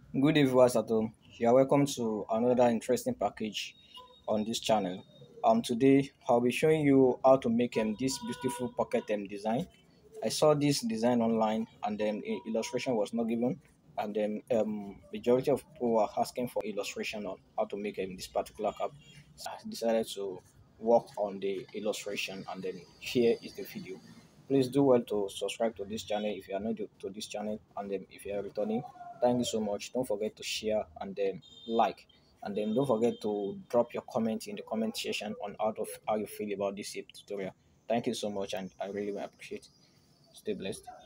Good day, viewers at home. You are welcome to another interesting package on this channel. Today I'll be showing you how to make this beautiful pocket design. I saw this design online, and then illustration was not given, and then majority of people were asking for illustration on how to make this particular cap. I decided to work on the illustration, and then here is the video. Please do well to subscribe to this channel if you are new to this channel, and then if you are returning, thank you so much. Don't forget to share and then like, and then don't forget to drop your comment in the comment section on how you feel about this tutorial. Thank you so much, and I really appreciate it. Stay blessed.